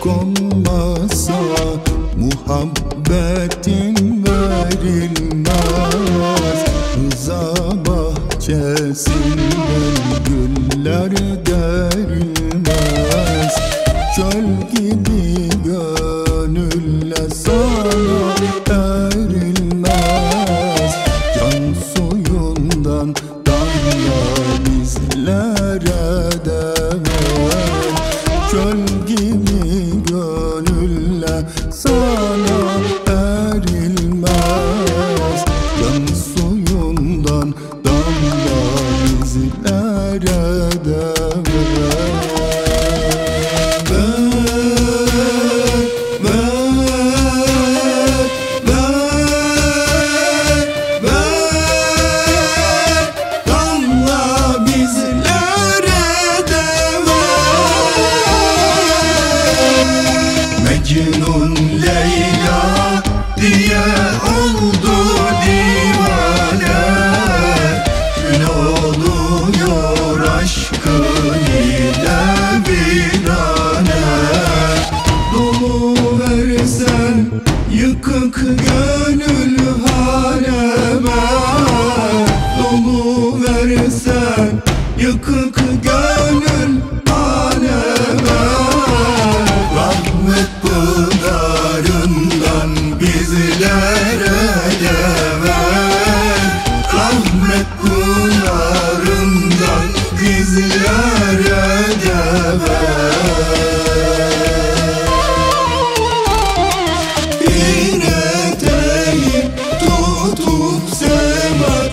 olmazsa muhabbetin verilmez. Rıza bahçesinden güller derilmez. Çöl gibi gönülle sana erilmez. Can suyundan damla bizlere dever. Çöl gibi gönülle sana erilmez. Can suyundan damla bizlere dever. Mecnun Leyla diye oldu divane. Gün oluyor aşkın ile virane. Dolu versen yıkık gönül haneme. Dolu versen yıkık gönül haneme. Rahmet pınarından bizlere de ver. Rahmet pınarından bizlere de ver. Bir eteği tutup sebat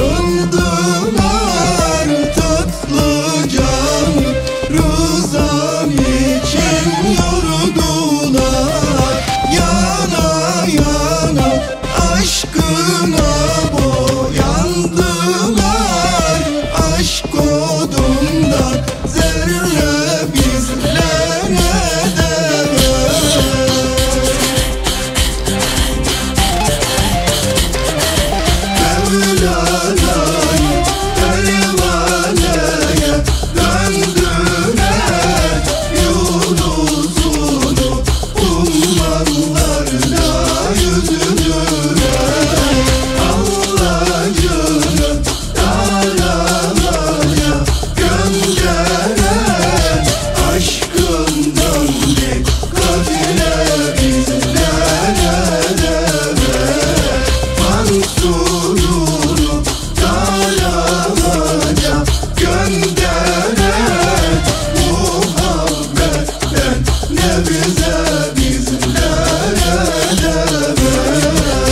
kıldılar tatlı canı. Rızan için yordular, yana yana aşkına boyandılar. Aşk odundan zerre bizlere de Mevlana'yı pervaneye döndüler. Yunus'unu ummanlarla yüzdüler. Allah'ını aramaya gönderen aşkından dikkatine bizlere de ver. Mansurunu aramaya gönderen muhabbetten ne bize bizlere de ver.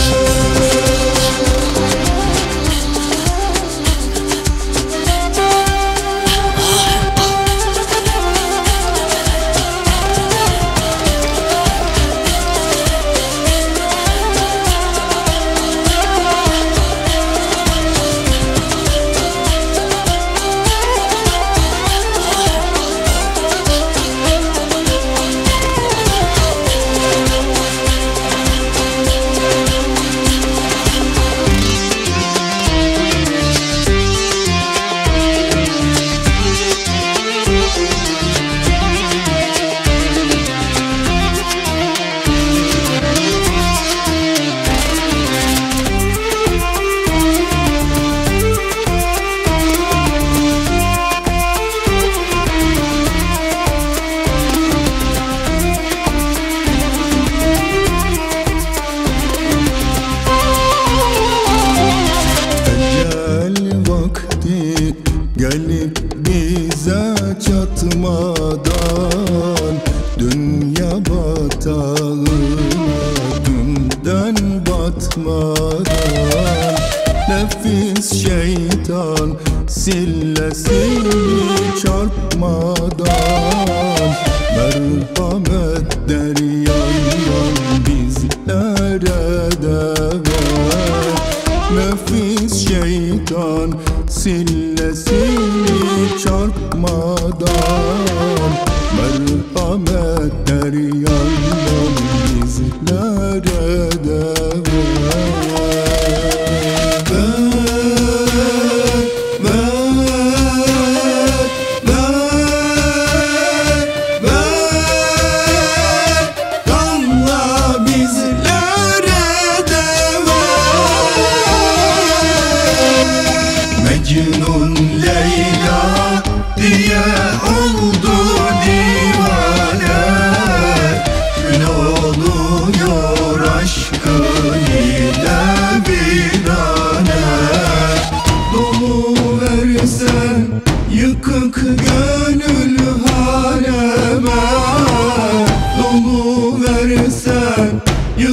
Ecel vakti gelip bize çatmadan dünya batağına dünden batmadan nefis şeytan sillesini çarpmadan merhamet deryandan bizlere de ver. Nefis şeytan sillesini çarpmadan merhamet deryandan bizlere de ver.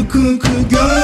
yıkık gönlüm